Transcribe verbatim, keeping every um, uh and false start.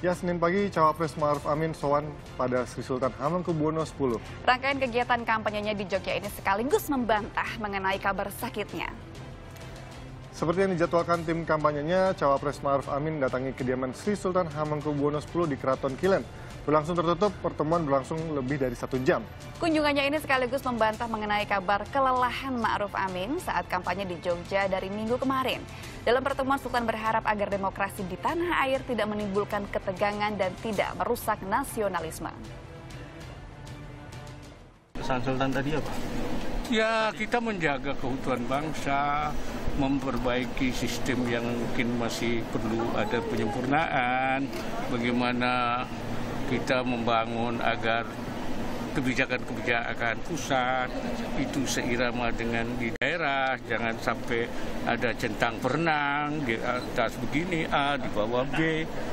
Ya, Senin pagi, Cawapres Ma'ruf Amin sowan pada Sri Sultan Hamengkubuwono X. Rangkaian kegiatan kampanyenya di Jogja ini sekaligus membantah mengenai kabar sakitnya. Seperti yang dijadwalkan tim kampanyenya, Cawapres Ma'ruf Amin datangi kediaman Sri Sultan Hamengkubuwono X di Keraton Kilen. Berlangsung tertutup, pertemuan berlangsung lebih dari satu jam. Kunjungannya ini sekaligus membantah mengenai kabar kelelahan Ma'ruf Amin saat kampanye di Jogja dari minggu kemarin. Dalam pertemuan, Sultan berharap agar demokrasi di tanah air tidak menimbulkan ketegangan dan tidak merusak nasionalisme. Pesan Sultan tadi apa? Ya, kita menjaga keutuhan bangsa, memperbaiki sistem yang mungkin masih perlu ada penyempurnaan, bagaimana kita membangun agar kebijakan-kebijakan pusat itu seirama dengan di daerah, jangan sampai ada centang perenang di atas begini A, di bawah B.